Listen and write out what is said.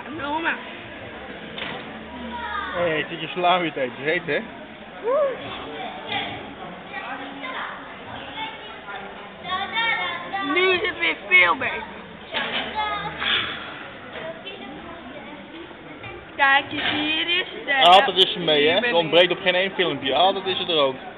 Noma. Hé, ik zit je salami te eten. Het is heet, hè? Nu is het weer veel beter. Kijk eens, hier is het. Altijd is ze mee, hè? Het ontbreekt op geen één filmpje. Altijd is ze er ook.